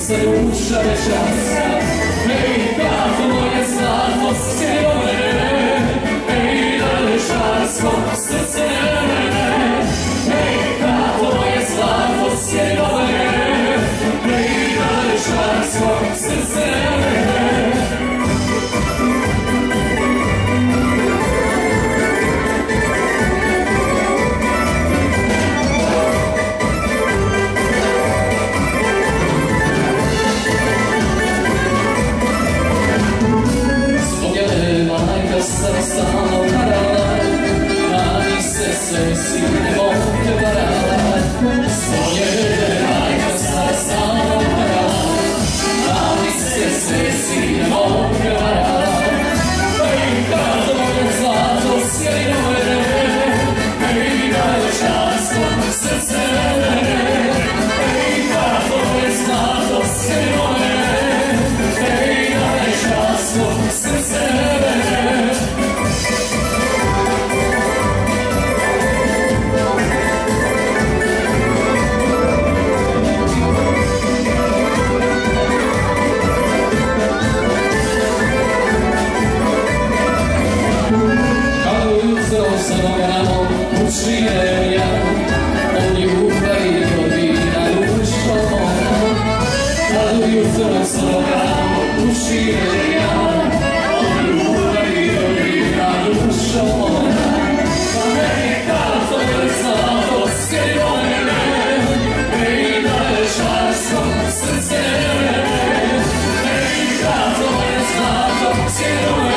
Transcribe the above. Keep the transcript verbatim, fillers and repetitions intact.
serduszka czas. Hej, tato moje zlato, skrzywione, hej, daleszarsko, serce mene. Hej, tato moje zlato, skrzywione, hej, daleszarsko, serce mene. Sarasano parala, ani se se si ne mogu parala. Svoje majka sarasano parala, ani se se si ne mogu parala. Hej, tato moje zlato, sjeli moje, hej, dalešarsko, srce mene. Hej, tato moje zlato, sjeli moje, hej, dalešarsko, srce mene. Uccideria, ogni bucaio divina luce ad jutro slogano uccideria, ogni bucaio divina luce Americato del stato schierione e daleszarsko serce Americato del stato schierione